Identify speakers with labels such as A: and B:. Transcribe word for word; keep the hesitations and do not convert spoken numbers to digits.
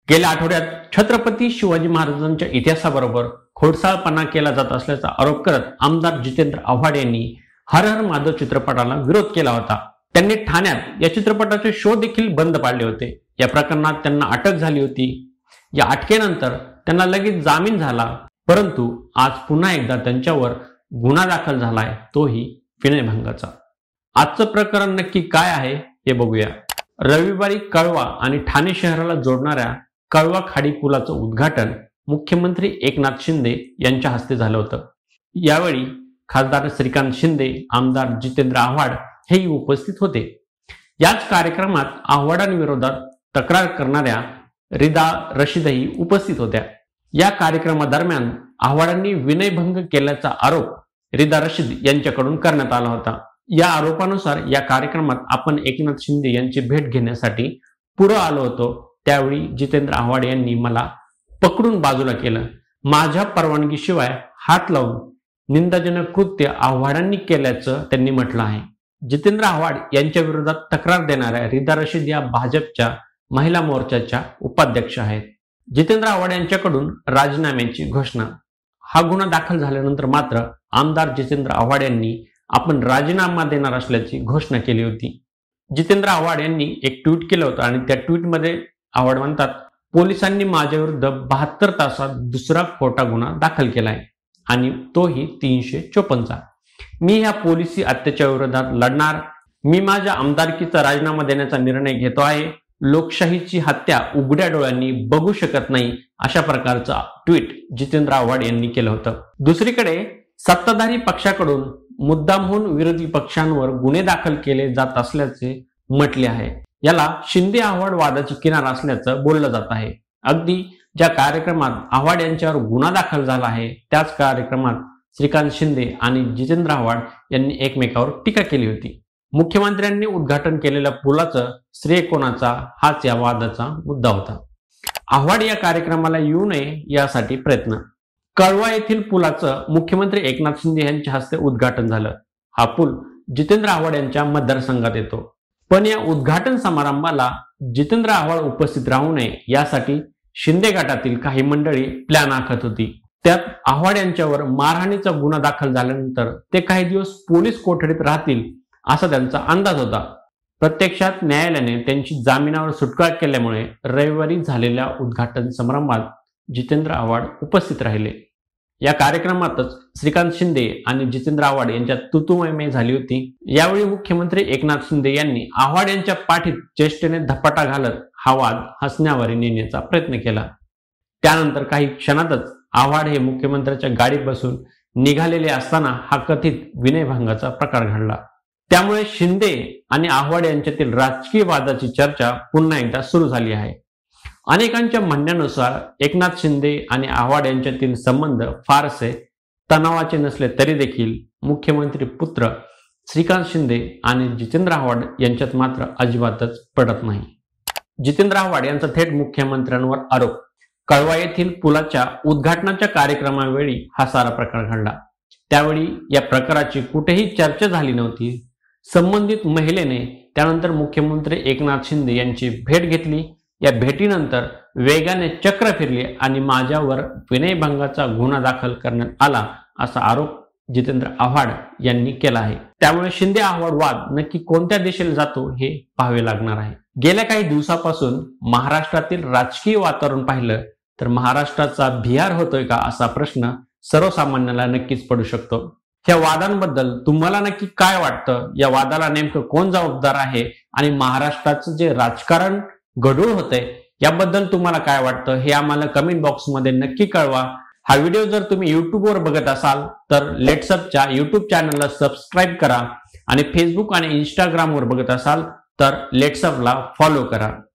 A: गेल्या आठवड्यात छत्रपती शिवाजी महाराजांच्या इतिहासाबरोबर खोडसाळपणा केला जात असल्याचा आरोप करत आमदार जितेंद्र आव्हाड यांनी हर हर महादेव चित्रपटाला विरोध केला होता। त्यांनी ठाण्यात या चित्रपटाचे शो देखील बंद पाडले होते। या प्रकरणात त्यांना अटक झाली होती। या अटकेनंतर त्यांना लगेच जामीन झाला, परंतु आज पुन्हा एकदा त्यांच्यावर गुन्हा दाखल झालाय, तोही विनयभंगाचा। आजचं प्रकरण नक्की काय आहे हे बघूया। रविवारी कळवा आणि ठाणे शहराला जोडणाऱ्या कळवा खाडी पुलाचं उद्घाटन मुख्यमंत्री एकनाथ शिंदे यांच्या हस्ते झालं होतं। यावेळी खासदार श्रीकांत शिंदे, आमदार जितेंद्र आव्हाड हेही उपस्थित होते। याच कार्यक्रमात आव्हाडांविरोधात तक्रार करणाऱ्या रिदा रशीदही उपस्थित होत्या। या कार्यक्रमादरम्यान आव्हाडांनी विनयभंग केल्याचा आरोप रिदा रशीद यांच्याकडून करण्यात आला होता। या आरोपानुसार या कार्यक्रमात आपण एकनाथ शिंदे यांची भेट घेण्यासाठी पुढे आलो होतो, त्यावेळी जितेंद्र आव्हाड यांनी मला पकडून बाजूला केलं। माझ्या परवानगीशिवाय हात लावून निंदाजनक कृत्य आव्हाडांनी केल्याचं त्यांनी म्हटलं आहे। जितेंद्र आव्हाड यांच्या विरोधात तक्रार देणाऱ्या रिदा रशीद या भाजपच्या महिला मोर्चाच्या उपाध्यक्ष आहेत। जितेंद्र आव्हाड यांच्याकडून राजीनाम्याची घोषणा। हा गुन्हा दाखल झाल्यानंतर मात्र आमदार जितेंद्र आव्हाड यांनी आपण राजीनामा देणार असल्याची घोषणा केली होती। जितेंद्र आव्हाड यांनी एक ट्विट केलं होतं आणि त्या ट्विटमध्ये आव्हाड म्हणतात, पोलिसांनी माझ्या विरुद्ध बहात्तर तासात दुसरा खोटा गुन्हा दाखल केलाय आणि तोही तीनशे चोपन्नचा। मी ह्या पोलिसी अत्याचार विरोधात लढणार। मी माझ्या आमदारकीचा राजीनामा देण्याचा निर्णय घेतो आहे। लोकशाहीची हत्या उघड्या डोळ्यांनी बघू शकत नाही, अशा प्रकारचं ट्विट जितेंद्र आव्हाड यांनी केलं होतं। दुसरीकडे सत्ताधारी पक्षाकडून मुद्दामहून विरोधी पक्षांवर गुन्हे दाखल केले जात असल्याचे म्हटले आहे। याला शिंदे आव्हाड वादाची किनार असल्याचं बोललं जात आहे। अगदी ज्या कार्यक्रमात आव्हाड यांच्यावर गुन्हा दाखल झाला आहे, त्याच कार्यक्रमात श्रीकांत शिंदे आणि जितेंद्र आव्हाड यांनी एकमेकावर टीका केली होती। मुख्यमंत्र्यांनी उद्घाटन केलेल्या पुलाचं श्रेय कोणाचा, हाच या वादाचा मुद्दा होता। आव्हाड या कार्यक्रमाला येऊ नये यासाठी प्रयत्न। कळवा येथील पुलाचं मुख्यमंत्री एकनाथ शिंदे यांच्या हस्ते उद्घाटन झालं। हा पूल जितेंद्र आव्हाड यांच्या मतदारसंघात येतो, पण या उद्घाटन समारंभाला जितेंद्र आव्हाड उपस्थित राहू नये यासाठी शिंदे गटातील काही मंडळी प्लॅन आखत होती। त्यात आव्हाड यांच्यावर मारहाणीचा गुन्हा दाखल झाल्यानंतर ते काही दिवस पोलीस कोठडीत राहतील असा त्यांचा अंदाज होता। प्रत्यक्षात न्यायालयाने त्यांची जामिनावर सुटका केल्यामुळे रविवारी झालेल्या उद्घाटन समारंभात जितेंद्र आव्हाड उपस्थित राहिले। या कार्यक्रमातच श्रीकांत शिंदे आणि जितेंद्र आव्हाड यांच्यात तुतुमय झाली होती। यावेळी मुख्यमंत्री एकनाथ शिंदे यांनी आव्हाड यांच्या पाठीत चेष्टेने धपाटा घालत हा वाद हसण्यावर नेण्याचा प्रयत्न केला। त्यानंतर काही क्षणातच आव्हाड हे मुख्यमंत्र्यांच्या गाडीत बसून निघालेले असताना हा कथित विनयभंगाचा प्रकार घडला। त्यामुळे शिंदे आणि आव्हाड यांच्यातील राजकीय वादाची चर्चा पुन्हा एकदा सुरू झाली आहे। अनेकांच्या म्हणण्यानुसार एकनाथ शिंदे आणि आव्हाड यांच्यातील संबंध फारसे तणावाचे नसले तरी देखील मुख्यमंत्री पुत्र श्रीकांत शिंदे आणि जितेंद्र आव्हाड यांच्यात मात्र अजिबातच पडत नाही। जितेंद्र आव्हाड यांचा थेट मुख्यमंत्र्यांवर आरोप। कळवा येथील पुलाच्या उद्घाटनाच्या कार्यक्रमावेळी हा सारा प्रकार घडला। त्यावेळी या प्रकाराची कुठेही चर्चा झाली नव्हती। संबंधित महिलेने त्यानंतर मुख्यमंत्री एकनाथ शिंदे यांची भेट घेतली। या भेटीनंतर वेगाने चक्र फिरली आणि माझ्यावर विनयभंगाचा गुन्हा दाखल करण्यात आला असा आरोप जितेंद्र आव्हाड यांनी केला आहे। त्यामुळे शिंदे आव्हाड वाद नक्की कोणत्या दिशेला जातो हे पाहावे लागणार आहे। गेल्या काही दिवसापासून महाराष्ट्रातील राजकीय वातावरण पाहिलं तर महाराष्ट्राचा बिहार होतोय का असा प्रश्न सर्वसामान्याला नक्कीच पडू शकतो। ह्या वादांबद्दल तुम्हाला नक्की काय वाटतं? या वादाला नेमकं कोण जबाबदार आहे आणि महाराष्ट्राचं जे राजकारण गढूळ होतंय याबद्दल तुम्हाला काय वाटतं हे आम्हाला कमेंट बॉक्समध्ये नक्की कळवा। हा व्हिडिओ जर तुम्ही युट्यूबवर बघत असाल तर लेट्सअपच्या युट्यूब चॅनलला सबस्क्राईब करा आणि फेसबुक आणि इंस्टाग्रामवर बघत असाल तर लेट्सअपला फॉलो करा।